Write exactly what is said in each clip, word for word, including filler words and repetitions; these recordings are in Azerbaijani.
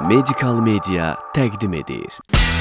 Medical Media təqdim edir.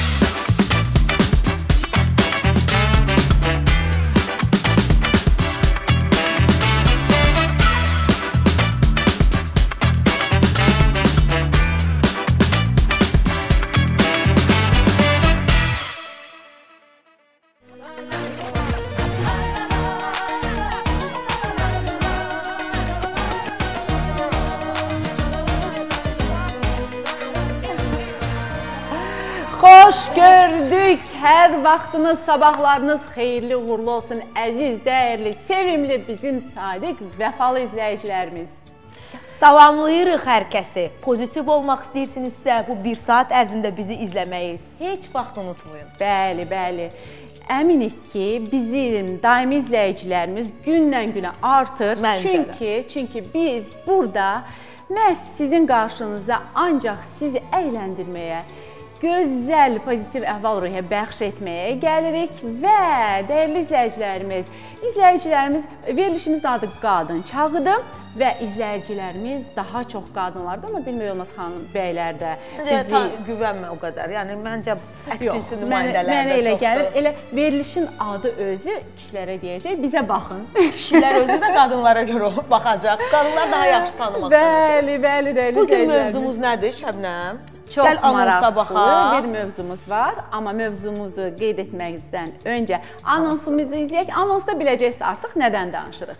Xoş gördük. Hər vaxtınız, sabahlarınız xeyirli, uğurlu olsun. Əziz, dəyərli, sevimli bizim sadiq, vəfalı izləyicilərimiz. Salamlayırıq hər kəsi. Pozitiv olmaq istəyirsinizsə, bu bir saat ərzində bizi izləməyi heç vaxt unutmayın. Bəli, bəli. Əminik ki, bizim daimi izləyicilərimiz gündən günə artır. Məncə çünki, çünki biz burada məhz sizin qarşınıza ancaq sizi əyləndirməyə, gözəl, pozitiv əhval-ruhiyyə bəxş etməyə gəlirik və dəyərli izləyicilərimiz, izləyicilərimiz, verilişimizin adı Qadın Çağıdır və izləyicilərimiz daha çox qadınlardır, amma bilmək olmaz xanım, bəylər də. Bizi güvənmə o qədər, yəni məncə əksçinçi nümayəndələr də mənə elə çoxdur. gəlir, elə verilişin adı özü kişilərə deyəcək, bizə baxın. Kişilər özü də qadınlara görə olub baxacaq, qadınlar daha yaxşı tanımaqdadır. Bəli, bəli, dəyərli Bugün izləyicilərimiz. mövzumuz nədir Şəbnəm? Çox Gəl anonsa maraqlı baxaq. bir mövzumuz var, amma mövzumuzu qeyd etməkdən öncə anonsumuzu izləyək. Anonsda biləcəksiniz artıq nədən danışırıq.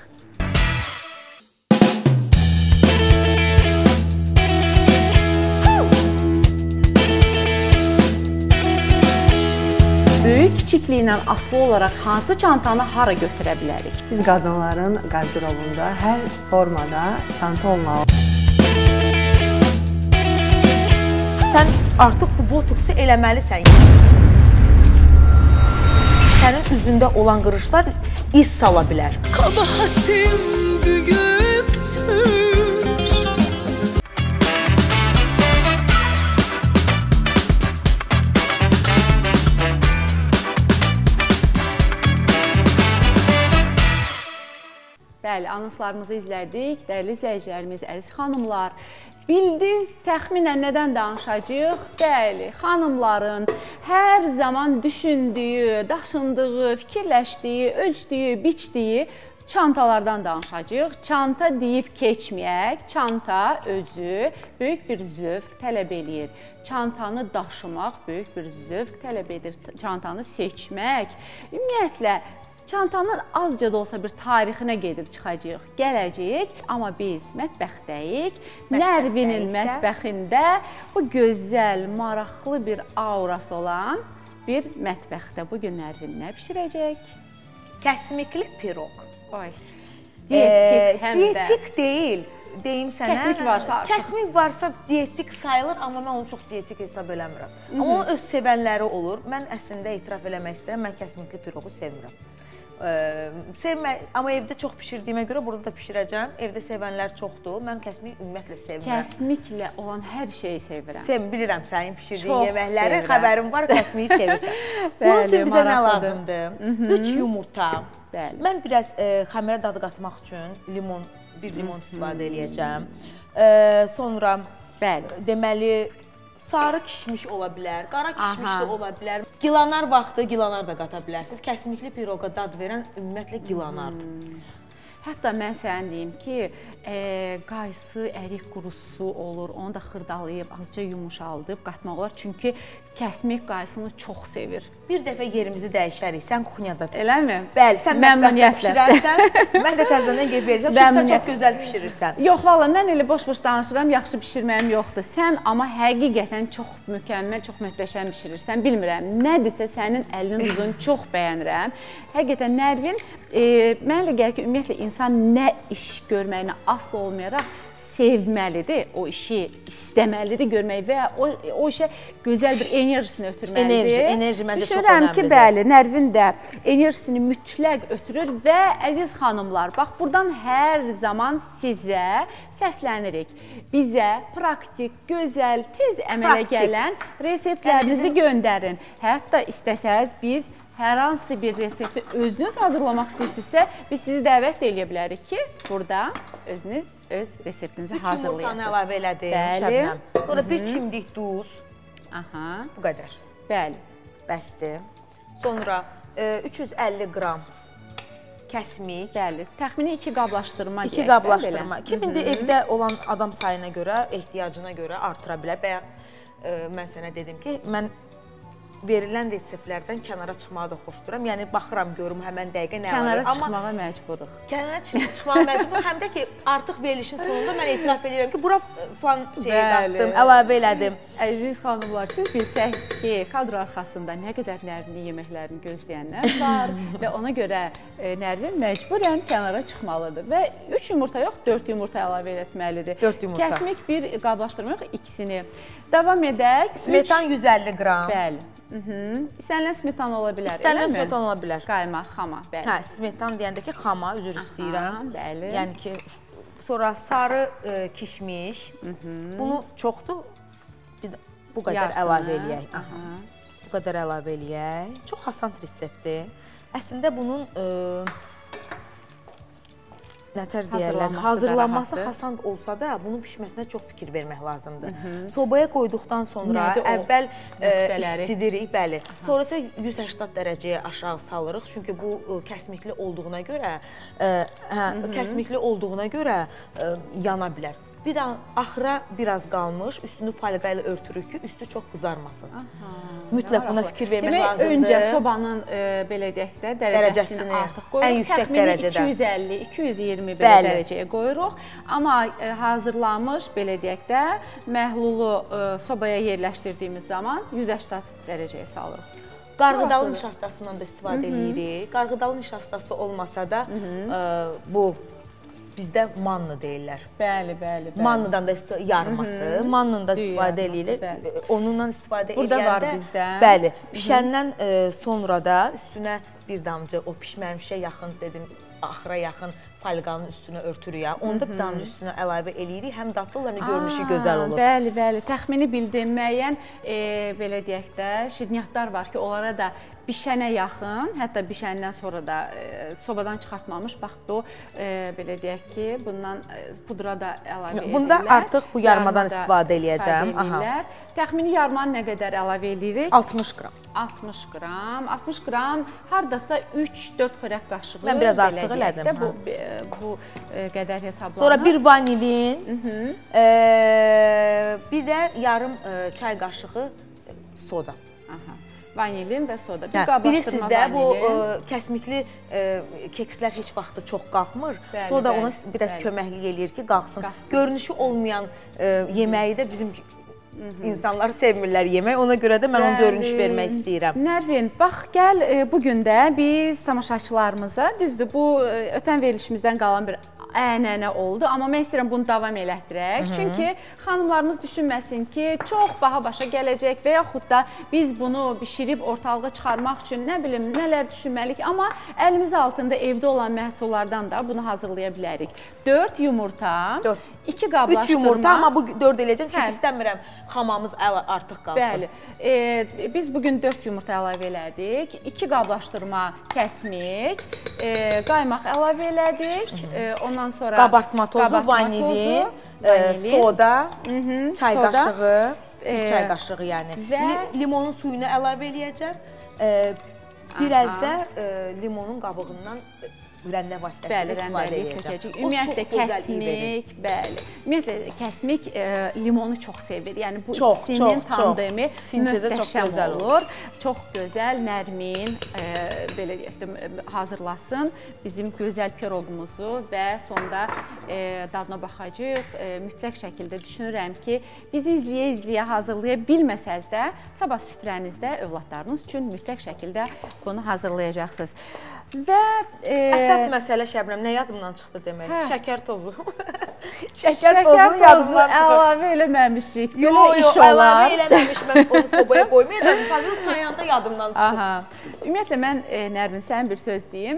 Böyük kiçikliyindən asılı olaraq hansı çantanı hara götürə bilərik? Biz qadınların qarşılığında hər formada çanta olmalı. Sən artıq bu botoksu eləməlisən. Sənin üzündə olan qırışlar iz sala bilər. Kabahatim büyüktür. Bəli, anonslarımızı izlədik. Dəyərli izləyicilərimiz, əziz xanımlar, bildiniz təxminən nədən danışacağıq? Bəli, xanımların hər zaman düşündüyü, daşındığı, fikirləşdiyi, ölçdüyü, biçdiyi çantalardan danışacağıq. Çanta deyib keçməyək, çanta özü böyük bir zövq tələb eləyir. Çantanı daşımaq böyük bir zövq tələb edir. Çantanı seçmək, ümumiyyətlə, çantanın azca da olsa bir tarixinə gedib çıxacağıq, gələcəyik. Amma biz mətbəxdəyik. Nərvinin mətbəxində bu gözəl, maraqlı bir aurası olan bir mətbəxdə bugün Nərvin nə pişirəcək? Kəsmikli piroq. Oy, dietik həm də. Dietik deyil, deyim sənə. Kəsmik varsa artıq. Kəsmik varsa dietik sayılır, amma mən onu çox dietik hesab eləmirəm. Amma onun öz sevənləri olur. Mən əslində etiraf eləmək istəyirəm, mən kəsmikli piroqu sevmirəm. Sevmək, amma evdə çox pişirdiyimə görə burada da pişirəcəm. Evdə sevənlər çoxdur. Mən kəsmik ümumiyyətlə sevmirəm. Kəsmiklə olan hər şeyi sevirəm. Sev, bilirəm sənin pişirdiyin Çox yeməkləri, sevirəm. xəbərim var, kəsmiyi sevirsən. Bunun üçün bizə nə lazımdır? üç yumurta. Bəli. Mən biraz e, xəmirə dadı qatmaq üçün limon, bir limon istifadə eləyəcəm. E, sonra Bəli. deməli sarı kişmiş ola bilər, qara kişmiş də ola bilər. Gilanar vaxtı gilanar da qata bilərsiniz. Kəsmikli piroqa dad verən ümumiyyətlə gilanardır. Hmm. Hətta mən sənə deyim ki, e, qaysı, ərik qurusu olur, onu da xırdalayıb, azca yumuşaldıb qatmaq olar. Çünki kəsmik qaysını çox sevir. Bir dəfə yerimizi dəyişərik, sən kuxnyada. Eləmi? Bəli, sən mətbəxdə pişirərsən, mən də təzədən gedib verəcəm, çünki sən çox gözəl pişirirsən. Yox, valla, mən elə boş-boş danışıram, yaxşı pişirməyim yoxdur. Sən amma həqiqətən çox mükəmməl, çox möhtəşəm pişirirsən. Bilmirəm, nədirsə sənin əlinin duzunu çox bəyənirəm. Həqiqətən Nərvin, e, mənə elə gəlir ki, ümumiyyətlə insan nə iş görməyinə aslı olmayaraq sevməlidir, o işi istəməlidir görmək və o, o işə gözəl bir enerjisini ötürməlidir. Enerji, enerji məncə çox Düşünürəm önəmlidir. ki, bəli, Nərvin də enerjisini mütləq ötürür və əziz xanımlar, bax, buradan hər zaman sizə səslənirik. Bizə praktik, gözəl, tez əmələ Praktik. gələn reseptlərinizi göndərin. Hətta istəsəz biz hər hansı bir resepti özünüz hazırlamaq istəyirsinizsə, biz sizi dəvət edə bilərik ki, burada özünüz öz reseptinizi üç yumurtanı hazırlayasınız. əlavə elədim, Bəli. Şəbnəm. Sonra bir çimdik duz. Aha. Bu qədər. Bəli. Bəsdir. Sonra e, üç yüz əlli qram kəsmik. Bəli. Təxmini iki qablaşdırma İki deyək də, qablaşdırma. belə. Kim indi evdə olan adam sayına görə, ehtiyacına görə artıra bilər. Bəyən e, mən sənə dedim ki, mən verilən reseptlərdən kənara çıxmağı da xoşduram. Yəni baxıram, görüm həmən dəqiqə nə Kənara var. çıxmağa məcburuq. Kənara çıxmağa məcburum. Həm də ki, artıq verilişin sonunda mən etiraf edirəm ki, bura falan şey Bəli. qatdım, əlavə elədim. Əziz xanımlar, siz bilsəksiniz ki, kadr arxasında nə qədər Nərvinin yeməklərini gözləyənlər var və ona görə e, Nərvin məcburən kənara çıxmalıdır və üç yumurta yox, dörd yumurta əlavə etməlidir. dörd yumurta. Kəsmik bir qablaşdırma yox, ikisini. Davam edək. Smetan yüz əlli qram. Bəli. İstənilən smetan ola bilər. İstənilən smetan ola bilər. Qaymaq, xama, bəli. Hə, smetan deyəndə ki, xama üzr istəyirəm. Bəli. Yəni ki, sonra sarı e, kişmiş. Bunu çoxdur. Bir də bu qədər Yarısını. əlavə eləyək. Aha. Bu qədər əlavə eləyək. Çox asan reseptdir. Əslində bunun e, nətər deyərlər, Hazırlanması da hazırlanması rahatdır. asan olsa da bunun bişməsinə çox fikir vermək lazımdır. Sobaya qoyduqdan sonra Nədir o əvvəl e, nöqtələri? istidirik, bəli. Sonra isə yüz səksən dərəcəyə aşağı salırıq. Çünki bu e, kəsmikli olduğuna görə, e, hə, kəsmikli olduğuna görə e, yana bilər. Bir də axıra biraz qalmış, üstünü falqa ilə örtürük ki, üstü çox qızarmasın. Aha, Mütləq buna fikir vermək Demək, lazımdır. öncə sobanın e, belə deyək də dərəcəsini, Dərəcəsini, artıq qoyuruq. ən yüksək Təxmini dərəcədə. iki yüz əlli iki yüz iyirmi belə Bəli. dərəcəyə qoyuruq. Amma e, hazırlanmış belə deyək də məhlulu e, sobaya yerləşdirdiyimiz zaman yüz səksən dərəcəyə salırıq. Qarğıdalı nişastasından da istifadə edirik. Qarğıdalı nişastası olmasa da e, bu bizdə manna deyirlər. Bəli, bəli, bəli. Mannadan da yarması, mannını da istifadə yarması, edilir. bəli. Onunla istifadə Burada edəndə var bizdə. Bəli, bişəndən e, sonra da üstünə bir damcı o pişməmişə yaxın dedim, axıra yaxın falqanın üstünə örtürük ya. Onda bir damcı üstünə əlavə eləyirik. Həm dadlı olur, həm də görünüşü gözəl olur. Bəli, bəli. Təxmini bildim, müəyyən e, belə deyək də şirniyyatlar var ki, onlara da bişənə yaxın, hətta bişəndən sonra da e, sobadan çıxartmamış, bax bu e, belə deyək ki, bundan e, pudra da əlavə edirlər. Bunda artıq bu yarmadan Yarmada istifadə eləyəcəm. Aha. Təxmini yarmanı nə qədər əlavə edirik? altmış qram. altmış qram. altmış qram hardasa üç dörd xörək qaşığı. Mən biraz belə artıq deyək elədim, də, Bu, hə. bu e, qədər hesablanır. Sonra bir vanilin, e, bir də yarım e, çay qaşığı soda. Aha. Vanilin və soda. Bir Hə, qablaşdırma bilirsiniz də, bu vanilin. ə, kəsmikli ə, kekslər heç vaxtı çox qalxmır. Bəli, Soda bəli, ona biraz bəli. köməklik eləyir ki, qalxsın. Qalxsın. Görünüşü olmayan ə, yeməyi də bizim insanlar sevmirlər yemək. Ona görə də mən onun görünüş vermək istəyirəm. Nərvin, bax gəl e, bu gün də biz tamaşaçılarımıza, düzdür, bu e, ötən verilişimizdən qalan bir ənənə oldu, amma mən istəyirəm bunu davam elətdirək. Çünki xanımlarımız düşünməsin ki, çox baha başa gələcək və yaxud da biz bunu bişirib ortalığa çıxarmaq üçün nə bilim, nələr düşünməliyik, amma əlimiz altında evdə olan məhsullardan da bunu hazırlaya bilərik. dörd yumurta, Dörd. iki qablaşdırma. üç yumurta, amma bu dörd eləyəcəm çünki Hə. istəmirəm xamamız artıq qalsın. Bəli. E, biz bugün dörd yumurta əlavə elədik, iki qablaşdırma kəsmik, e, qaymaq əlavə elədik, e, ondan sonra Qabartma tozu, qabartma vanilin, tozu, ə, vanilin, soda, hı, çay soda, qaşığı, bir e, çay qaşığı yəni. və- Li limonun suyunu əlavə eləyəcəm. E, biraz Aha. da e, limonun qabığından rəndə vasitəsilə Bəli, istifadə rəndəliyi edəcəm. tökəcək. O Ümumiyyətlə çox gözəl iyi verir. kəsmik, bəli. Ümumiyyətlə kəsmik e, limonu çox sevir. Yəni bu Çox, ikisinin çox, çox. tandemi Sintezə çox möhtəşəm gözəl olur. olur. Çox gözəl, nərmin, e, belə deyək də hazırlasın bizim gözəl piroqumuzu və sonda e, dadına baxacağıq. E, mütləq şəkildə düşünürəm ki, bizi izləyə-izləyə hazırlaya bilməsəz də, sabah süfrənizdə övladlarınız üçün mütləq şəkildə bunu hazırlayacaqsınız. Və e, Əsas məsələ Şəbnəm, nə yadımdan çıxdı demək? Hə. Şəkər tozu. Şəkər şəkər tozu tozu yadımdan çıxır. əlavə eləməmişik. Belə Yox, iş yox, olar. əlavə eləməmiş, mən onu sobaya qoymayacağım. Sadəcə sayanda yadımdan çıxır. Aha. Ümumiyyətlə mən e, Nərmin sənin bir söz deyim.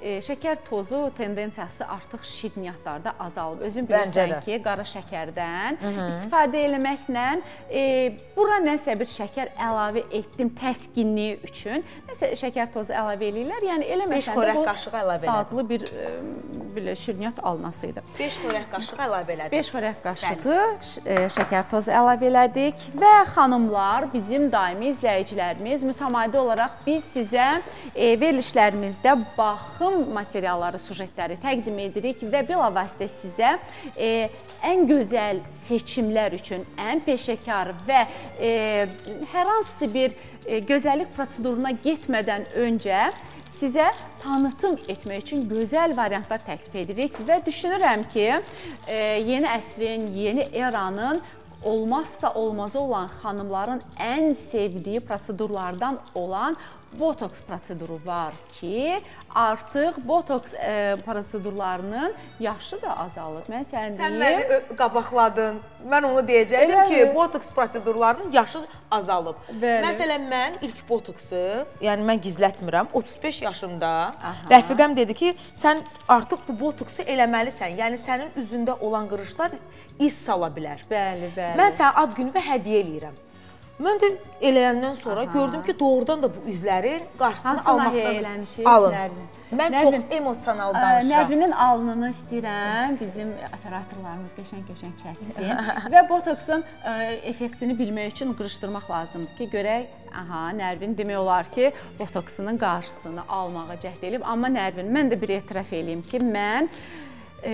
e, şəkər tozu tendensiyası artıq şirniyyatlarda azalıb. Özün bilirsən ki, qara şəkərdən Hı -hı. istifadə eləməklə e, bura nəsə bir şəkər əlavə etdim təskinliyi üçün. Nəsə şəkər tozu əlavə eləyirlər. Yəni eləməsən də bu dadlı bir belə şirniyyat alınasıydı. beş xörək qaşığı əlavə elədik. beş xörək qaşığı e, şəkər tozu əlavə elədik və xanımlar, bizim daimi izləyicilərimiz mütəmadi olaraq biz sizə e, verilişlərimizdə baxım materialları, sujetləri təqdim edirik və bilavasitə sizə e, ən gözəl seçimlər üçün ən peşəkar və e, hər hansı bir e, gözəllik proseduruna getmədən öncə sizə tanıtım etmək üçün gözəl variantlar təklif edirik və düşünürəm ki, e, yeni əsrin, yeni eranın olmazsa olmazı olan xanımların ən sevdiyi prosedurlardan olan botoks proseduru var ki, artıq botoks e, prosedurlarının yaşı da azalır. Mən sən Sən deyim, məni qabaqladın. Mən onu deyəcəkdim Elə ki, mi? botoks prosedurlarının yaşı azalıb. Bəli. Məsələn, mən ilk botoksu, yəni mən gizlətmirəm, otuz beş yaşımda rəfiqəm dedi ki, sən artıq bu botoksu eləməlisən. Yəni sənin üzündə olan qırışlar iz sala bilər. Bəli, bəli. Mən sənə ad günü və hədiyyə eləyirəm. Mən də eləyəndən sonra Aha. gördüm ki, doğrudan da bu üzlərin qarşısını almaqdan eləmişik, alın. Nərvin. Mən Nərvin, çox emosional danışıram. Nərvinin alnını istəyirəm, bizim operatorlarımız qəşəng-qəşəng çəksin və botoksun ə, effektini bilmək üçün qırışdırmaq lazımdır ki, görək, aha, Nərvin demək olar ki, botoksunun qarşısını almağa cəhd edib. Amma Nərvin, mən də bir etiraf eləyim ki, mən E,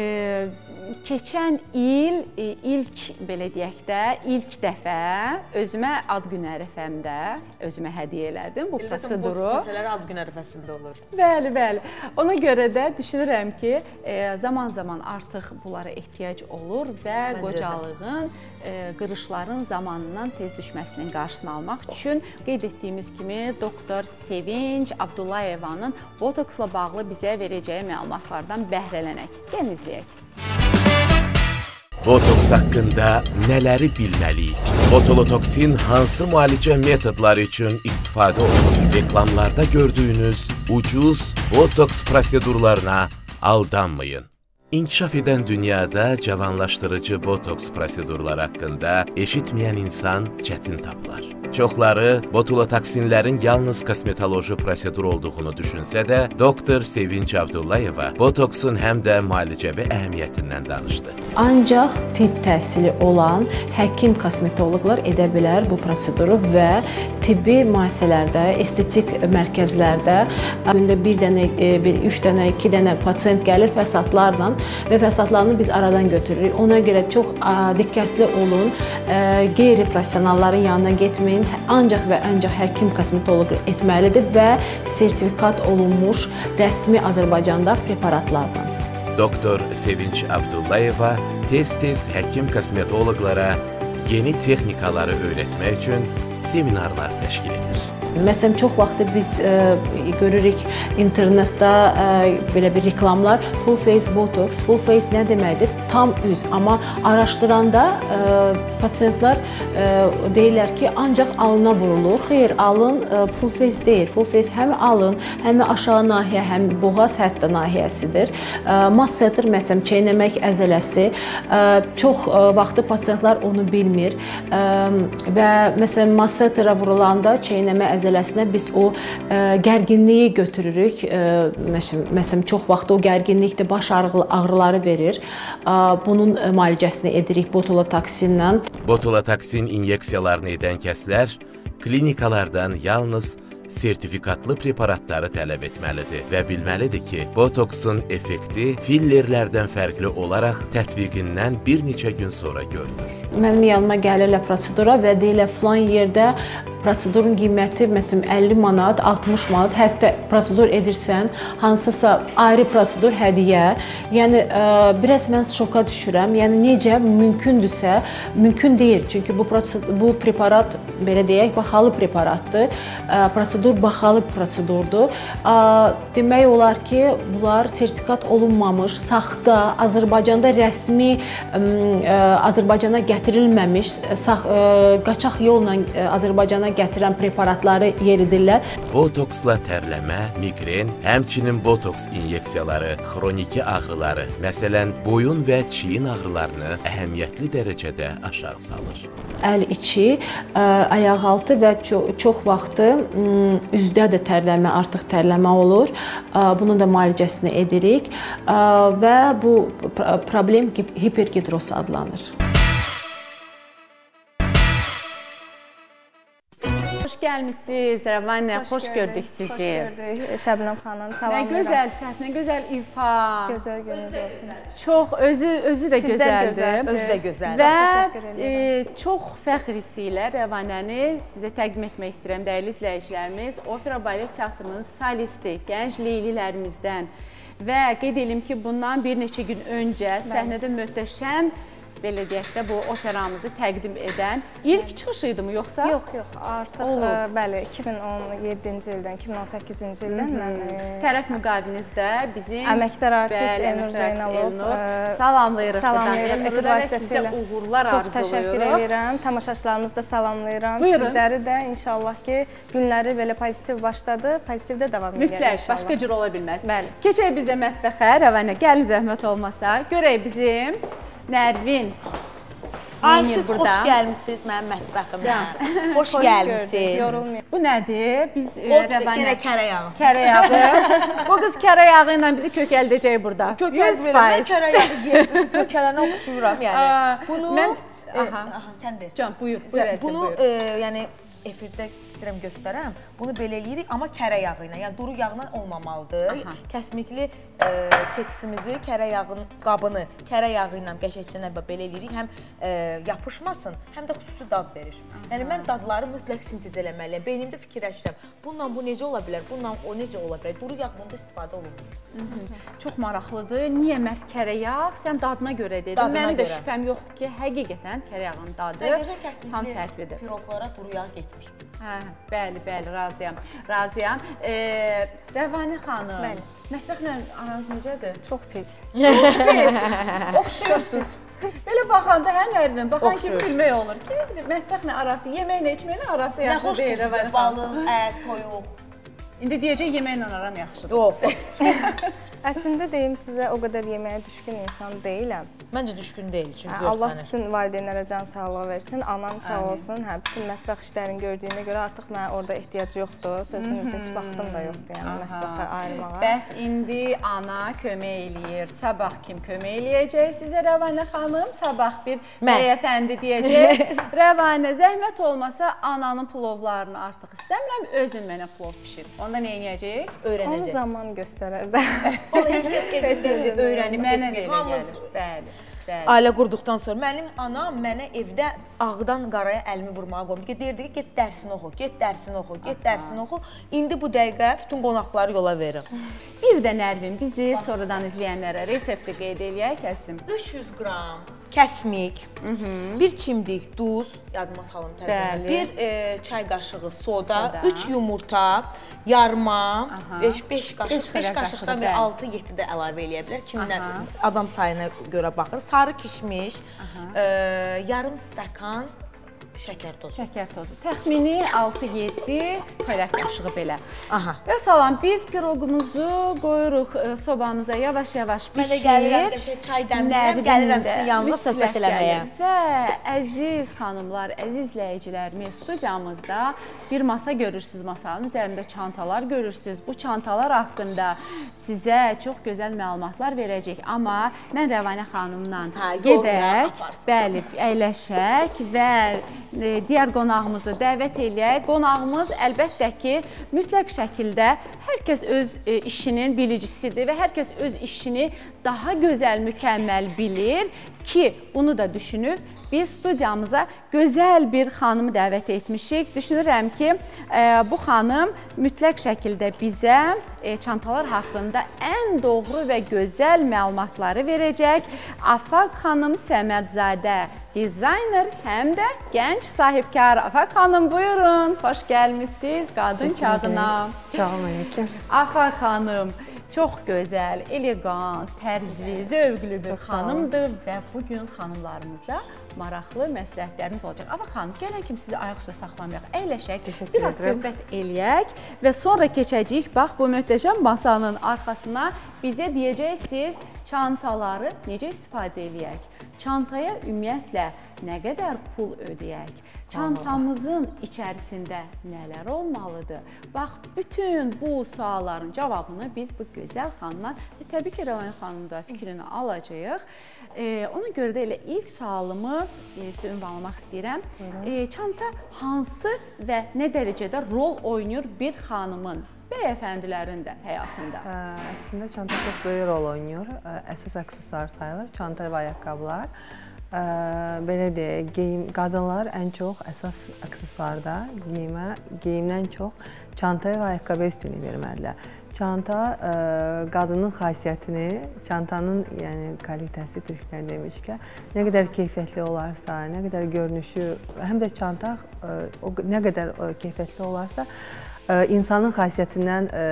keçən il, e, ilk, belə deyək də, ilk dəfə özümə ad gün ərəfəmdə özümə hədiyyə elədim bu proseduru. Botoks məsələləri ad gün ərəfəsində olur. Bəli, bəli. Ona görə də düşünürəm ki, zaman-zaman e, artıq bunlara ehtiyac olur və Məncə qocalığın, e, qırışların zamanından tez düşməsinin qarşısını almaq üçün qeyd etdiyimiz kimi doktor Sevinç Abdullayevanın botoksla bağlı bizə verəcəyi məlumatlardan bəhrələnək. Gəlin izləyək. Botoks haqqında nələri bilməliyik? Botulotoksin hansı müalicə metodları üçün istifadə olunur? Reklamlarda gördüyünüz ucuz botoks prosedurlarına aldanmayın. İnkişaf edən dünyada cavanlaşdırıcı botoks prosedurları haqqında eşitməyən insan çətin tapılar. Çoxları botulotoksinlərin yalnız kosmetoloji prosedur olduğunu düşünsə də, doktor Sevinç Abdullayeva botoksun həm də müalicəvi əhəmiyyətindən danışdı. Ancaq tibb təhsili olan həkim kosmetoloqlar edə bilər bu proseduru və tibbi müəssisələrdə, estetik mərkəzlərdə gündə bir dənə, bir, üç dənə, iki dənə pasiyent gəlir fəsadlarla və fəsadlarını biz aradan götürürük. Ona görə çox diqqətli olun, qeyri-professionalların yanına getməyin. Ancaq və ancaq həkim kosmetoloqu etməlidir və sertifikat olunmuş rəsmi Azərbaycanda preparatlardan. Doktor Sevinç Abdullayeva tez-tez həkim kosmetoloqlara yeni texnikaları öyrətmək üçün seminarlar təşkil edir. Məsələn, çox vaxtı biz ə, görürük internetdə ə, belə bir reklamlar, full face botoks. Full face nə deməkdir? Tam üz. Amma araşdıranda ə, pasiyentlər ə, deyirlər ki, ancaq alına vurulur. Xeyr, alın ə, full face deyil. Full face həm alın, həm aşağı nahiyə, həm boğaz hətta nahiyəsidir. Ə, masseter, məsələn, çeynəmək əzələsi. Ə, çox ə, vaxtı pasiyentlər onu bilmir. Ə, və məsələn, massetera vurulanda çeynəmə əzələsi əzələsinə biz o ə, gərginliyi götürürük. Ə, məsələn, çox vaxt o gərginlik də baş ağrı, ağrıları verir. Ə, bunun müalicəsini edirik botulotoksinlə. Botulotoksin inyeksiyalarını edən kəslər klinikalardan yalnız sertifikatlı preparatları tələb etməlidir və bilməlidir ki, botoksun effekti fillerlərdən fərqli olaraq tətbiqindən bir neçə gün sonra görünür. Mənim yanıma gəlirlər prosedura və deyirlər filan yerdə prosedurun qiyməti məsələn əlli manat, altmış manat, hətta prosedur edirsən, hansısa ayrı prosedur hədiyyə. Yəni ə, biraz mən şoka düşürəm. Yəni necə mümkündürsə, mümkün deyil. Çünki bu prosedur, bu preparat belə deyək, bahalı preparatdır. Ə, prosedur bahalı prosedurdur. Ə, demək olar ki, bunlar sertifikat olunmamış, saxta, Azərbaycanda rəsmi ə, Azərbaycana gətirilməmiş, sax, ə, qaçaq yolla Azərbaycana gətirən preparatları yeridirlər. Botoksla tərləmə, migren, həmçinin botoks inyeksiyaları, xroniki ağrıları, məsələn, boyun və çiyin ağrılarını əhəmiyyətli dərəcədə aşağı salır. Əl içi, ayaqaltı və çox, çox vaxtı üzdə də tərləmə, artıq tərləmə olur. Bunun da müalicəsini edirik və bu problem hipergidroz adlanır. Xoş gəlmişsiniz Rəvanə, xoş gördük sizi. Xoş gördük Şəbnəm xanım, Nə salamlayıram. gözəl səs, nə gözəl ifa. Gözəl gününüz olsun. Çox, özü, özü də gözəldir. Özü də gözəl. Və e, çox fəxr hissi ilə Rəvanəni sizə təqdim etmək istəyirəm, dəyərli izləyicilərimiz. Opera Balet Teatrının solisti, gənc leylilərimizdən və qeyd edim ki, bundan bir neçə gün öncə səhnədə möhtəşəm belə deyək də bu operamızı təqdim edən ilk çıxışı idi mi, yoxsa? Yox, yox, artıq ə, bəli, iki min on yeddinci ildən, iki min on səkkizinci ildən mən ə, tərəf müqabilinizdə bizim əməkdar artist bəli, Elnur Zeynalov ə, salamlayırıq. Salamlayırıq. Elnur və sizə uğurlar çox təşəkkür edirəm. Tamaşaçılarımızı da salamlayıram. Buyurun. Sizləri də inşallah ki, günləri belə pozitiv başladı, pozitiv də davam edir inşallah. Mütləq, başqa cür ola bilməz. Bəli. Keçək biz də mətbəxə, Rəvanə, gəlin zəhmət olmasa. Görək bizim Nərvin. Ay, siz xoş gəlmişsiniz mənim mətbəximə. Xoş gəlmişsiniz. Bu nədir? Biz Rəvanə... Gərə kərə yağı. Kərə yağı. Bu qız kərə yağı ilə bizi kökəldəcək burada. Kökəldəcək. Mən kərə yağı yiyəm, kökələnə oxşuyuram yəni. Bunu... Mən... Aha, sən de. Can, buyur, buyur, əzizim, buyur. Bunu, yəni, efirdə istəyirəm göstərəm. Bunu belə eləyirik, amma kərə yağı ilə, yəni duru yağla olmamalıdır. Kəsmikli e, keksimizi, kərə yağın qabını kərə yağı ilə qəşəkcə belə eləyirik. Həm e, yapışmasın, həm də xüsusi dad verir. Aha. Yəni, mən dadları mütləq sintez eləməliyəm. Beynimdə fikirləşirəm, bununla bu necə ola bilər, bununla o necə ola bilər. Duru yağ bunda istifadə olunur. Hı -hı. Çox maraqlıdır. Niyə məhz kərə yağ? Sən dadına görə dedin. Dadına Mənim də görə. şübhəm yoxdur ki, həqiqətən kərə yağının dadı tam fərqlidir. Piroglara duru yağ getmir. Hə, bəli, bəli, razıyam. Razıyam. E, Rəvanə xanım, bəli. Mətbəxlə aranız necədir? Çox pis. Çox pis. Oxşuyursunuz. Belə baxanda, hə Nərvin, baxan kimi bilmək olur ki, mətbəxlə arası, yeməklə içməklə arası yaxşı deyil. Nə xoş deyil, balıq, ət, toyuq. İndi deyəcək, yeməklə aram yaxşıdır. Yox. Əslində deyim sizə, o qədər yeməyə düşkün insan deyiləm. Məncə düşkün deyil, çünki görsənir. Allah bütün valideynlərə can sağlığı versin, anam sağ olsun. Hə, bütün mətbəx işlərini gördüyünə görə artıq mənə orada ehtiyac yoxdur. Sözünüzə heç vaxtım da yoxdur, yəni mətbəxə ayırmağa. Bəs indi ana kömək eləyir. Sabah kim kömək eləyəcək sizə Rəvanə xanım? Sabah bir bəyəfəndi deyəcək. Rəvanə, zəhmət olmasa ananın plovlarını artıq istəmirəm, özün mənə plov pişir. Onda nə edəcək? Onu Öyrənəcək. zaman göstərər də. Onu heç kəs evdə öyrənib mənə də elə gəlir. Bəli, bəli. Ailə qurduqdan sonra mənim anam mənə evdə ağdan qaraya əlimi vurmağa qoydu ki, deyirdi ki, get dərsini oxu, get dərsini oxu, get dərsini oxu. İndi bu dəqiqə bütün qonaqları yola verim. Bir də Nərvin, bizi sonradan izləyənlərə resepti qeyd eləyək, kəsim. üç yüz qram kəsmik, bir çimdik duz, yadıma salım tərəfənə, bir e, çay qaşığı soda, üç yumurta, yarma, beş qaşıq, beş qaşıqdan bir altı yeddi də əlavə eləyə bilər. Kimdən adam sayına görə baxır. Sarı kişmiş, e, yarım stəkan şəkər tozu. Şəkər tozu. Təxmini altı yeddi xörək qaşığı belə. Aha. Və salam, biz piroqumuzu qoyuruq sobamıza yavaş-yavaş pişir. Mən də gəlirəm, qəşəng çay dəmləyirəm, gəlirəm sizin yanına söhbət eləməyə. Və əziz xanımlar, əziz izləyicilərimiz, studiyamızda bir masa görürsünüz, masanın üzərində çantalar görürsünüz. Bu çantalar haqqında sizə çox gözəl məlumatlar verəcək. Amma mən Rəvanə xanımla gedək, bəli, əyləşək və digər qonağımızı dəvət eləyək. Qonağımız əlbəttə ki, mütləq şəkildə hər kəs öz işinin bilicisidir və hər kəs öz işini daha gözəl, mükəmməl bilir ki, bunu da düşünüb biz studiyamıza gözəl bir xanımı dəvət etmişik. Düşünürəm ki, bu xanım mütləq şəkildə bizə çantalar haqqında ən doğru və gözəl məlumatları verəcək. Afaq xanım Səmədzadə, dizayner, həm də gənc sahibkar. Afaq xanım, buyurun, xoş gəlmişsiniz qadın çağına. Salam aleyküm. Afaq xanım, çox gözəl, elegant, tərzli, zövqlü bir xanımdır və bugün xanımlarımıza maraqlı məsləhətlərimiz olacaq. Ava xanım, gələn kimi sizi ayaq üstə saxlamayaq, əyləşək, biraz söhbət eləyək və sonra keçəcəyik, bax, bu möhtəşəm masanın arxasına bizə deyəcəksiniz, çantaları necə istifadə eləyək, çantaya ümumiyyətlə nə qədər pul ödəyək, çantamızın içərisində nələr olmalıdır? Bax, bütün bu sualların cavabını biz bu gözəl xanımdan və təbii ki, Rəvani xanım da fikrini alacağıq. E, ona görə də elə ilk sualımı e, sizə ünvanlamaq istəyirəm. E, çanta hansı və nə dərəcədə rol oynayır bir xanımın, bəyəfəndilərin də həyatında? Ə, əslində çanta çox böyük rol oynayır. Əsas aksesuar sayılır, çanta və ayaqqabılar. Ə, belə deyək, geyim, qadınlar ən çox əsas aksesuarda geyimə, geyimdən çox çantaya və ayaqqabıya üstünlük verməlidirlər. Çanta ə, qadının xasiyyətini, çantanın yəni kvalitəsi türklər demişkən, nə qədər keyfiyyətli olarsa, nə qədər görünüşü, həm də çanta ə, o, nə qədər ə, keyfiyyətli olarsa, ə, insanın xasiyyətindən ə,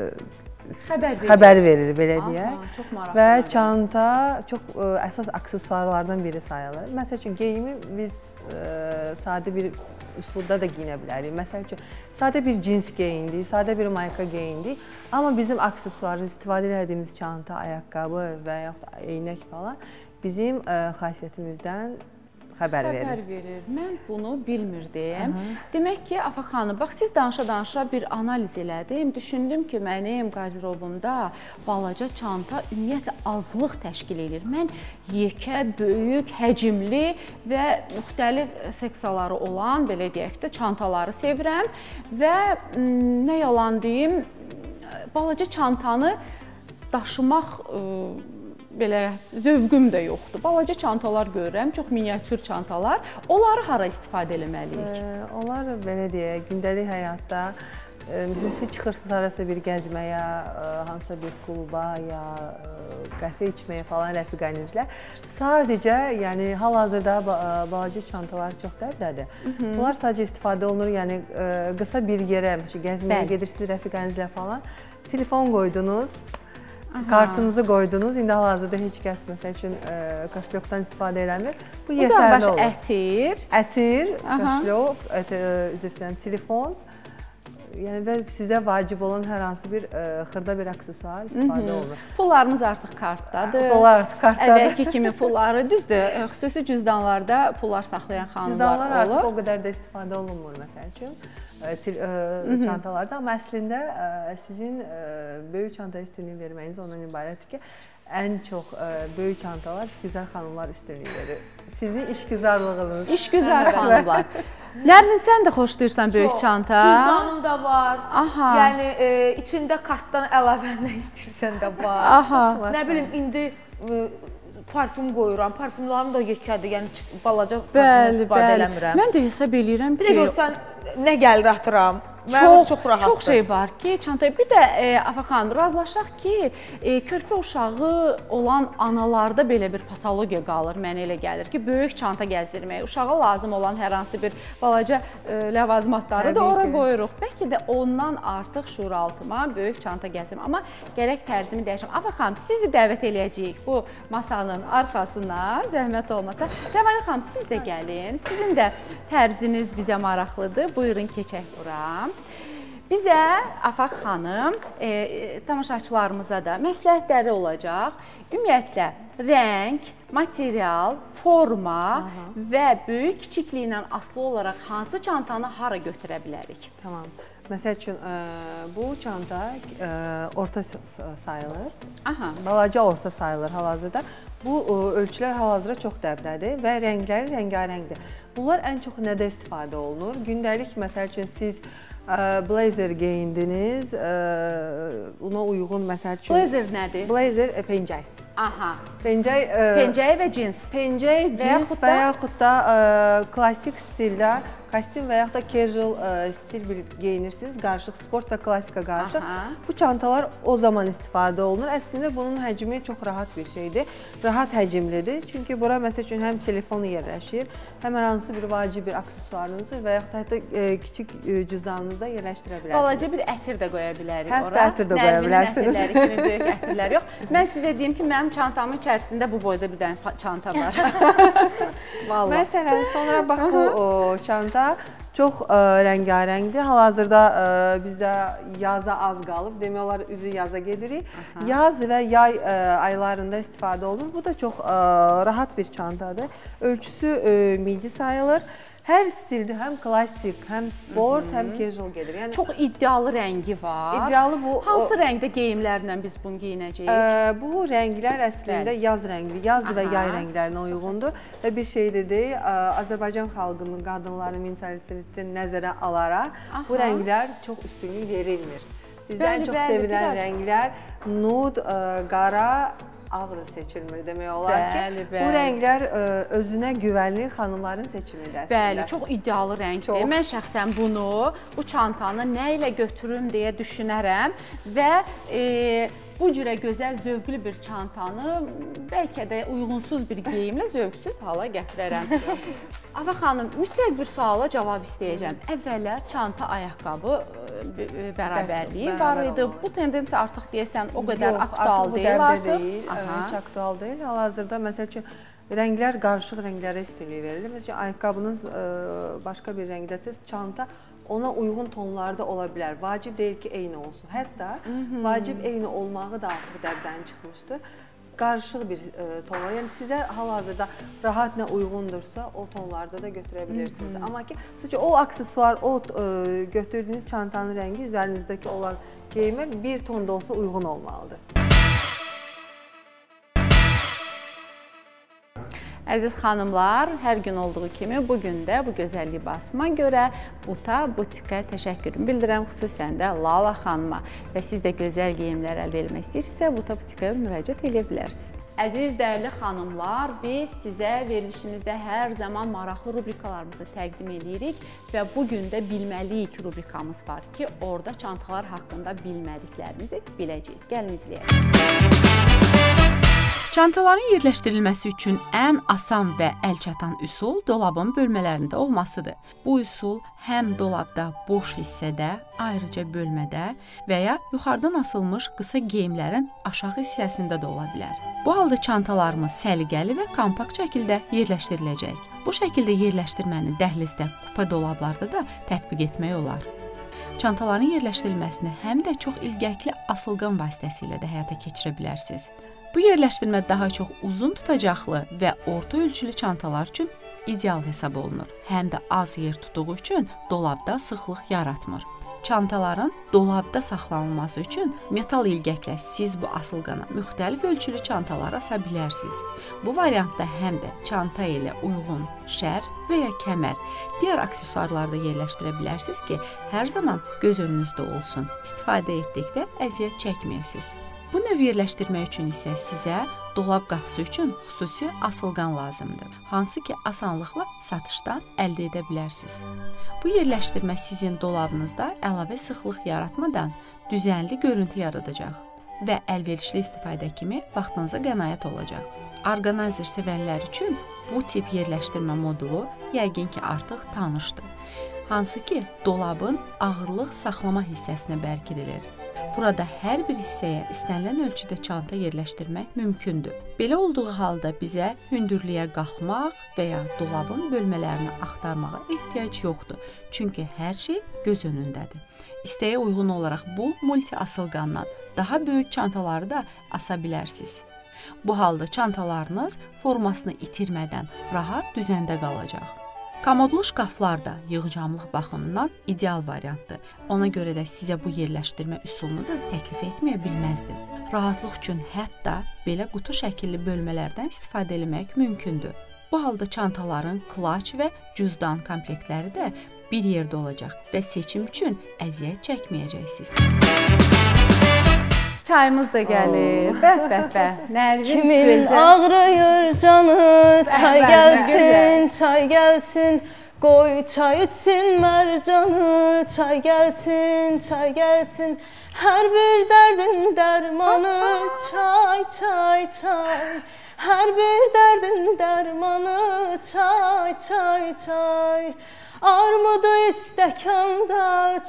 Xəbər verir, xəbər verir belə deyək. Və çanta çox ə, əsas aksesuarlardan biri sayılır. Məsəl üçün, geyimi biz ə, sadə bir üslubda da giyinə bilərik. Məsəl üçün, sadə bir cins geyindik, sadə bir mayka geyindik. Amma bizim aksesuarı, istifadə etdiyimiz çanta, ayaqqabı və yaxud eynək falan bizim ə, xasiyyətimizdən xəbər verir. Xəbər verir. Mən bunu bilmirdim. Aha. Demək ki, Afa xanım, bax, siz danışa-danışa bir analiz elədim. Düşündüm ki, mənim qarderobumda balaca çanta ümumiyyətlə azlıq təşkil edir. Mən yekə, böyük, həcmli və müxtəlif seksiyaları olan, belə deyək də, çantaları sevirəm və nə yalan deyim, balaca çantanı daşımaq belə zövqüm də yoxdur. Balaca çantalar görürəm, çox miniatür çantalar. Onları hara istifadə eləməliyik? Ee, onlar belə deyək, gündəlik həyatda Məsələn, siz çıxırsınız harasa bir gəzməyə, hansısa bir kluba ya qəhvə içməyə falan rəfiqənizlə. Sadəcə, yəni hal-hazırda balaca çantalar çox dərdədir. Bunlar sadəcə istifadə olunur, yəni qısa bir yerə, gəzməyə gedirsiniz rəfiqənizlə falan. Telefon qoydunuz, kartınızı qoydunuz. İndi hal-hazırda heç kəs məsəl üçün kaşlyokdan istifadə eləmir. Bu yetərli olur. Ətir. Ətir, kaşlyok, üzr istəyirəm, telefon. Yəni və sizə vacib olan hər hansı bir ə, xırda bir aksesuar istifadə olunur. Pullarımız artıq kartdadır. Pullar artıq kartdadır. Əvvəlki kimi pulları, düzdür, xüsusi cüzdanlarda pullar saxlayan xanımlar Cüzdanlar olur. Artıq o qədər də istifadə olunmur, məsəl üçün, ə, çantalarda. Amma əslində ə, sizin ə, böyük çantaya üstünlük verməyiniz ondan ibarətdir ki, ən çox ə, böyük çantalar gözəl xanımlar üstünlük verir. Sizin işgüzarlığınız. İşgüzar xanımlar. Nərmin, sən də xoşlayırsan böyük Çox. çanta? Cüzdanım da var. Aha. Yəni e, içində kartdan əlavə nə istəyirsən də var. Aha. Nə bilim, indi e, parfüm qoyuram. Parfümlarım da yekədir. Yəni balaca parfüm istifadə eləmirəm. Mən də hesab eləyirəm ki, bir də görsən nə gəldi atıram. Çox, çox, çox şey var ki, çantaya. Bir də e, Afa xanım, razılaşaq ki, e, körpə uşağı olan analarda belə bir patologiya qalır. Mənə elə gəlir ki, böyük çanta gəzdirmək, uşağa lazım olan hər hansı bir balaca e, ləvazimatları da ora qoyuruq. Bəlkə də ondan artıq şuuraltıma böyük çanta gəzdirim. Amma gərək tərzimi dəyişim. Afa xanım, sizi dəvət eləyəcəyik bu masanın arxasına, zəhmət olmasa. Rəvani xanım, siz də gəlin. Sizin də tərziniz bizə maraqlıdır. Buyurun, keçək bura. Bizə Afaq xanım, e, tamaşaçılarımıza da məsləhətləri olacaq. Ümumiyyətlə, rəng, material, forma Aha. və böyük kiçikliyindən asılı olaraq hansı çantanı hara götürə bilərik? Tamam. Məsəl üçün, ə, bu çanta ə, orta sayılır. Aha. Balaca orta sayılır hal-hazırda. Bu ə, ölçülər hal-hazırda çox dəbdədir və rəngləri rəngarəngdir. Bunlar ən çox nədə istifadə olunur? Gündəlik, məsəl üçün, siz blazer geyindiniz, ona uyğun məsəl üçün... Blazer nədir? Blazer pencək. Aha. Pencək, e, Pencək və cins. Pencək, cins və yaxud da e, klassik stildə kostyum və yaxud da casual e, stil bir geyinirsiniz, qarışıq sport və klassika qarışıq. Bu çantalar o zaman istifadə olunur. Əslində bunun həcmi çox rahat bir şeydir. Rahat həcmlidir. Çünki bura məsəl üçün həm telefonu yerləşir, həm hər hansı bir vacib bir aksesuarınızı və yaxud da hətta e, kiçik e, cüzdanınızda yerləşdirə bilərsiniz. Balaca bir ətir də qoya bilərik hətta ora. Hətta ətir də qoya bilərsiniz. Nərminin ətirləri kimi böyük ətirlər yox. Mən sizə deyim ki, mənim çantamın içərisində bu boyda bir dənə çanta var. Məsələn, sonra bax bu o, çanta çox ə, rəngarəngdir. Hal-hazırda ə, bizdə yaza az qalıb. Demək olar üzü yaza gedirik. Aha. Yaz və yay ə, aylarında istifadə olunur. Bu da çox ə, rahat bir çantadır. Ölçüsü ə, midi sayılır. Hər stildə həm klassik, həm sport, Hı -hı. həm casual gedir. Yəni çox iddialı rəngi var. İddialı bu. Hansı o, rəngdə geyimlərlə biz bunu geyinəcəyik? Ə, bu rənglər əslində Bəli. yaz rəngli, yaz Aha. və yay rənglərinə uyğundur. Və bir şey dedik, Azərbaycan xalqının qadınları mentalitetin nəzərə alaraq Aha. bu rənglər çox üstünlük verilmir. Bizdə ən çox bəli, sevilən biraz... rənglər nud, ə, qara, ağ da seçilmir demək olar bəli, ki, bəli. bu rənglər ə, özünə güvənli xanımların seçimidir əslində. Bəli, çox iddialı rəngdir. Mən şəxsən bunu, bu çantanı nə ilə götürüm deyə düşünərəm və e, bu cürə gözəl, zövqlü bir çantanı bəlkə də uyğunsuz bir geyimlə zövqsüz hala gətirərəm. Ava xanım, mütləq bir suala cavab istəyəcəm. Əvvəllər çanta, ayaqqabı bərabərliyi var idi. Bu tendensiya artıq deyəsən o qədər Yox, aktual deyil artıq. Deyil, heç aktual deyil. Hal-hazırda məsəl üçün rənglər qarışıq rənglərə üstünlük verilir. Məsələn, ayaqqabınız ə, başqa bir rəngdəsə, çanta ona uyğun tonlarda ola bilər. Vacib deyil ki, eyni olsun. Hətta Hı -hı. vacib eyni olmağı da artıq dəbdən çıxmışdır. Qarışıq bir e, tonlar. Yəni sizə hal-hazırda rahat nə uyğundursa o tonlarda da götürə bilirsiniz. Hı -hı. Amma ki, sadəcə o aksesuar, o e, götürdüyünüz çantanın rəngi üzərinizdəki olan geyimə bir tonda olsa uyğun olmalıdır. Əziz xanımlar, hər gün olduğu kimi bugün də bu gözəl libasıma görə Buta Butikə təşəkkürümü bildirəm, xüsusən də Lala xanıma. Və siz də gözəl geyimlər əldə etmək istəyirsinizsə, Buta Butikə müraciət edə bilərsiniz. Əziz, dəyərli xanımlar, biz sizə verilişimizdə hər zaman maraqlı rubrikalarımızı təqdim edirik və bugün də bilməliyik rubrikamız var ki, orada çantalar haqqında bilmədiklərimizi biləcəyik. Gəlin izləyək. Çantaların yerləşdirilməsi üçün ən asan və əlçatan üsul dolabın bölmələrində olmasıdır. Bu üsul həm dolabda boş hissədə, ayrıca bölmədə və ya yuxarıdan asılmış qısa geyimlərin aşağı hissəsində də ola bilər. Bu halda çantalarımız səliqəli və kompakt şəkildə yerləşdiriləcək. Bu şəkildə yerləşdirməni dəhlizdə, kupa dolablarda da tətbiq etmək olar. Çantaların yerləşdirilməsini həm də çox ilgəkli asılqan vasitəsilə də həyata keçirə bilərsiniz. Bu yerləşdirmə daha çox uzun tutacaqlı və orta ölçülü çantalar üçün ideal hesab olunur. Həm də az yer tutduğu üçün dolabda sıxlıq yaratmır. Çantaların dolabda saxlanılması üçün metal ilgəklə siz bu asılqana müxtəlif ölçülü çantalar asa bilərsiniz. Bu variantda həm də çanta ilə uyğun şər və ya kəmər, digər aksesuarlarda yerləşdirə bilərsiniz ki, hər zaman göz önünüzdə olsun. İstifadə etdikdə əziyyət çəkməyəsiniz. Bu növ yerləşdirmək üçün isə sizə dolab qapısı üçün xüsusi asılqan lazımdır, hansı ki, asanlıqla satışdan əldə edə bilərsiniz. Bu yerləşdirmə sizin dolabınızda əlavə sıxlıq yaratmadan düzənli görüntü yaradacaq və əlverişli istifadə kimi vaxtınıza qənaət olacaq. Orqanayzer sevənlər üçün bu tip yerləşdirmə modulu yəqin ki, artıq tanışdır, hansı ki, dolabın ağırlıq saxlama hissəsinə bərkidilir. Burada hər bir hissəyə istənilən ölçüdə çanta yerləşdirmək mümkündür. Belə olduğu halda bizə hündürlüyə qalxmaq və ya dolabın bölmələrini axtarmağa ehtiyac yoxdur. Çünki hər şey göz önündədir. İstəyə uyğun olaraq bu multi asılqandan daha böyük çantaları da asa bilərsiniz. Bu halda çantalarınız formasını itirmədən rahat düzəndə qalacaq. Komodlu şkaflar da yığcamlıq baxımından ideal variantdır. Ona görə də sizə bu yerləşdirmə üsulunu da təklif etməyə bilməzdim. Rahatlıq üçün hətta belə qutu şəkilli bölmələrdən istifadə etmək mümkündür. Bu halda çantaların klaç və cüzdan komplektləri də bir yerdə olacaq və seçim üçün əziyyət çəkməyəcəksiniz. Çayımız da gəlir. Bəh, bəh, bəh. Nərvin Kimin gözəl. ağrıyır canı, çay bəh, gəlsin, gözəl. çay gəlsin. Qoy çay içsin mərcanı, çay gəlsin, çay gəlsin. Hər bir dərdin dərmanı, çay, çay, çay. Hər bir dərdin dərmanı, çay, çay, çay. Armudu istəkanda,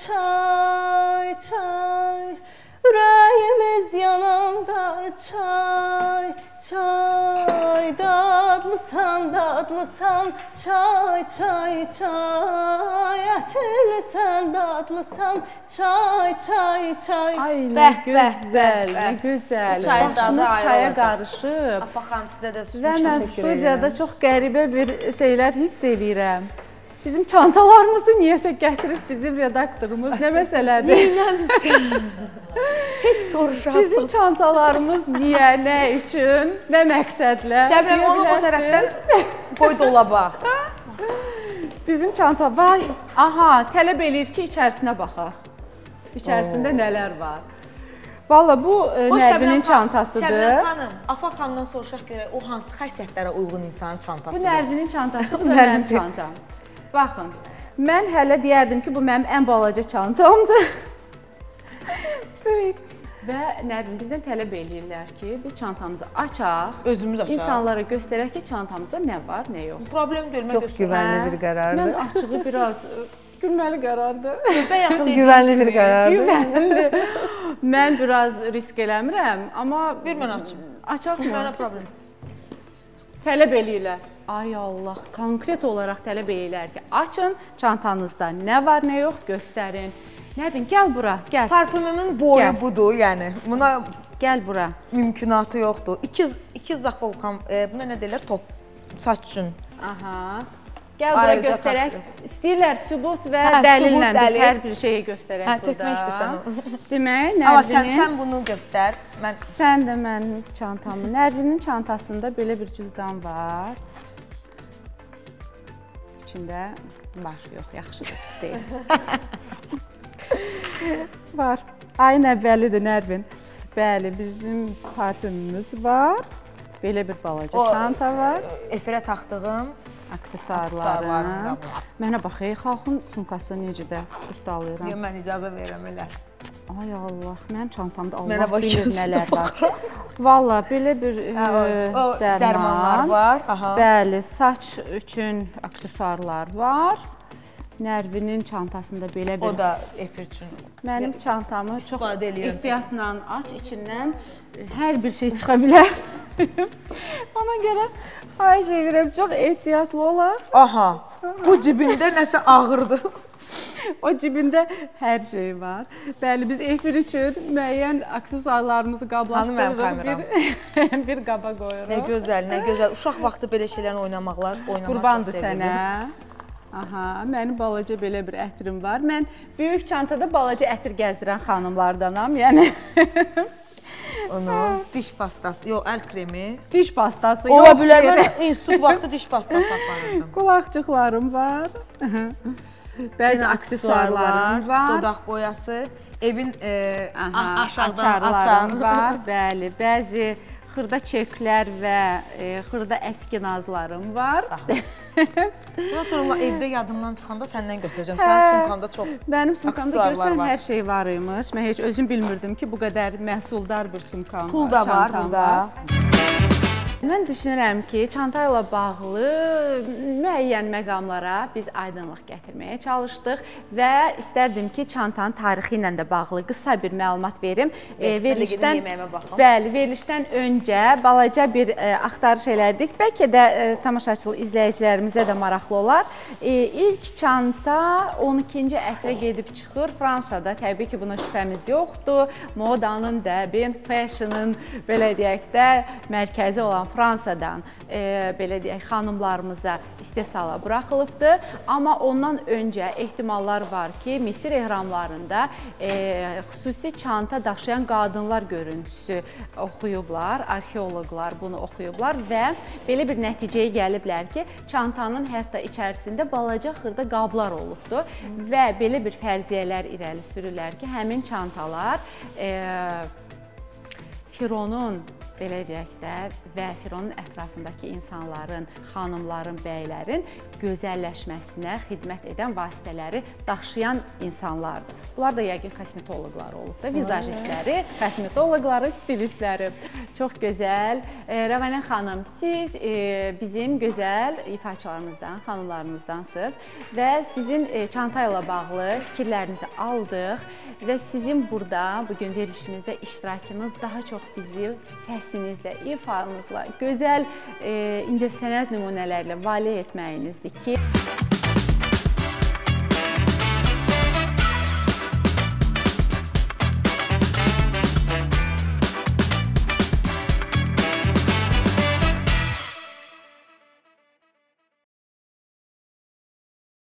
çay, çay. Ürəyimiz yananda, çay, çay. Dadlısan, dadlısan, çay, çay, çay. Ətirlisən, dadlısan, çay, çay, çay. Ay, nə Bəh, bəh, gözəl, bəh, nə bəh. gözəl. Çayın dadı Başınız ayrı çaya olacaq. qarışıb. Afa xanım sizə də Və mən teşekkür studiyada edirəm. çox qəribə bir şeylər hiss edirəm. Bizim çantalarımızı niyəsə gətirib bizim redaktorumuz nə məsələdir? Neyləmişsən? Heç soruşasın. Bizim çantalarımız niyə, nə üçün, nə məqsədlə? Şəbnəm, onu o tərəfdən qoy dolaba. Bizim çanta var. Aha, tələb eləyir ki, içərisinə baxaq. İçərisində nələr var? Valla bu e, O Nərvinin Şəbnəm çantasıdır. Şəbnəm xanım, Afa xanımdan soruşaq görək, o hansı xəssiyyətlərə uyğun insanın Bu çantasıdır? Nərvinin çantası, bu da mənim çantam. Baxın, mən hələ deyərdim ki, bu mənim ən balaca çantamdır. Böyük. Və Nərvin bizdən tələb eləyirlər ki, biz çantamızı açaq, Özümüz açaq. insanlara göstərək ki, çantamızda nə var, nə yox. Problem görmə Çox güvənli bir qərardır. Mən açığı biraz gülməli qərardır. Çox güvənli bir qərardır. Güvənli. Mən biraz risk eləmirəm, amma Bir mən açım. Açaq mı? Mənə problem. Tələb eləyirlər. Ay Allah, konkret olaraq tələb eləyirlər ki, açın, çantanızda nə var, nə yox, göstərin. Nərvin, gəl bura, gəl. Parfümümün boyu Gəl. budur, yəni. Buna Gəl bura. mümkünatı yoxdur. İkiz, ikiz zakovkam, e, buna nə deyirlər? Top, saç üçün. Aha. Gəl bura Ayrıca göstərək. taşıyır. İstəyirlər sübut və Hə, dəlillə sübut, biz dəlil. hər bir şeyi göstərək Hə, burada. tökmək istəyirsən o. Demək, Amma sən, Nərvinin... sən bunu göstər. Mən Sən də mənim çantamı. Nərvinin çantasında belə bir cüzdan var. İçində var, yox, yaxşıdır, pis deyil. Var. Ayın əvvəlidir Nərvin. Bəli, bizim parfümümüz var. Belə bir balaca O, çanta var. efirə taxdığım Aksesuarlarım. aksesuarlarım qabı. Mənə bax, ey, xalqın sumkası necə də qurtalayıram. Yox, mən icazə verirəm elə. Ay Allah, mənim çantamda Mənə Allah bax, bilir gözümə nələr var. Valla belə bir Hə, o, e, o dərman. dərmanlar var. Aha. Bəli, saç üçün aksesuarlar var. Nərvinin çantasında belə bir... O da efir üçün. Mənim çantamı çox İstifadə eləyirəm. ehtiyatla aç, içindən hər bir şey çıxa bilər. Ona görə xahiş edirəm, çox ehtiyatlı olaq. Aha, bu cibində nəsə ağırdır. O cibində hər şey var. Bəli, biz efir üçün müəyyən aksesuarlarımızı qablaşdırırıq, bir, bir qaba qoyuruq. Nə gözəl, nə gözəl. Uşaq vaxtı belə şeylərlə oynamaqlar, oynamaq Qurbandır çox sevirdim. sənə. Aha, mənim balaca belə bir ətrim var. Mən böyük çantada balaca ətir gəzdirən xanımlardanam, yəni. Onu, diş pastası, yox, əl kremi. Diş pastası Ola yox. bilər, deyirəm. mən institut vaxtı diş pastası aparırdım. Qulaqçıqlarım var. Bəzi aksesuarlarım var. Dodaq boyası, evin e, Aha, aşağıdan açarlarım açan. var. Bəli, bəzi xırda çeklər və e, xırda əskinazlarım var. Bundan sonra evdə yadımdan çıxanda səndən götürəcəm. Sənin sumkanda çox Mənim sumkamda aksesuarlar görsən var. hər şey var imiş. Mən heç özüm bilmirdim ki, bu qədər məhsuldar bir sumkam var. Pul da var çantam burada. var. Mən düşünürəm ki, çanta ilə bağlı müəyyən məqamlara biz aydınlıq gətirməyə çalışdıq və istərdim ki, çantanın tarixi ilə də bağlı qısa bir məlumat verim. E, verilişdən, bəli, verilişdən öncə balaca bir e, axtarış elədik. Bəlkə də e, tamaşaçı izləyicilərimizə də maraqlı olar. E, ilk çanta on ikinci əsrə gedib çıxır Fransada. Təbii ki, buna şübhəmiz yoxdur. Modanın, dəbin, fashionın, belə deyək də, mərkəzi olan Fransadan e, belə deyək, xanımlarımıza istehsala buraxılıbdır. Amma ondan öncə ehtimallar var ki, Misir ehramlarında e, xüsusi çanta daşıyan qadınlar görüntüsü oxuyublar, arxeoloqlar bunu oxuyublar və belə bir nəticəyə gəliblər ki, çantanın hətta içərisində balaca xırda qablar olubdur və belə bir fərziyyələr irəli sürürlər ki, həmin çantalar e, Fironun belə deyək də və Fironun ətrafındakı insanların, xanımların, bəylərin gözəlləşməsinə xidmət edən vasitələri daşıyan insanlardır. Bunlar da yəqin kosmetoloqlar olub da, vizajistləri, kosmetoloqları, stilistləri. Çox gözəl. Rəvanə xanım, siz bizim gözəl ifaçılarımızdan, xanımlarımızdansınız və sizin çanta ilə bağlı fikirlərinizi aldıq və sizin burada bugün verilişimizdə iştirakınız daha çox bizi səsinizlə, ifanızla, gözəl incəsənət nümunələrlə valeh etməyinizdir ki,